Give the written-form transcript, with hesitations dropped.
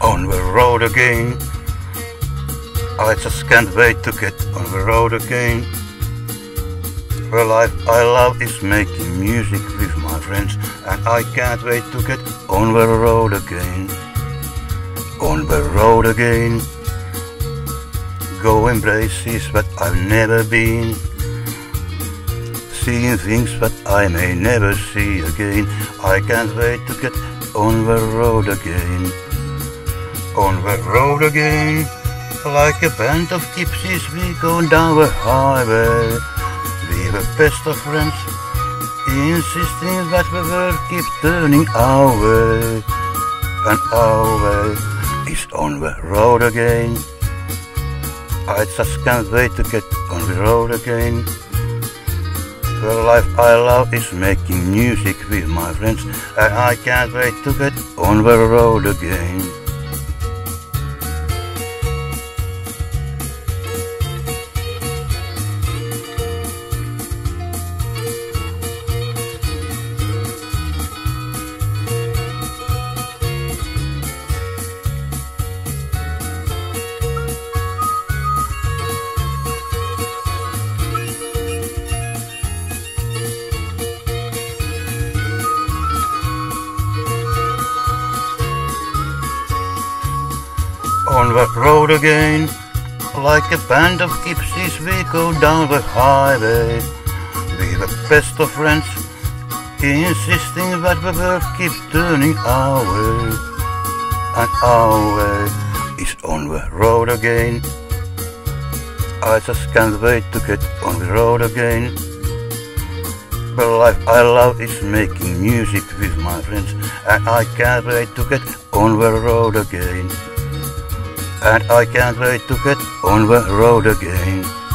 on the road again. I just can't wait to get on the road again. The life I love is making music with my friends, and I can't wait to get on the road again. On the road again. Going places that I've never been, seeing things that I may never see again. I can't wait to get on the road again. On the road again. Like a band of gypsies we go down the highway. We're the best of friends, insisting that the world keeps turning our way. And our way is on the road again. I just can't wait to get on the road again. The life I love is making music with my friends, and I can't wait to get on the road again. On the road again, like a band of gypsies we go down the highway. We're the best of friends, insisting that the world keeps turning our way. And our way is on the road again. I just can't wait to get on the road again. The life I love is making music with my friends, and I can't wait to get on the road again. And I can't wait to get on the road again.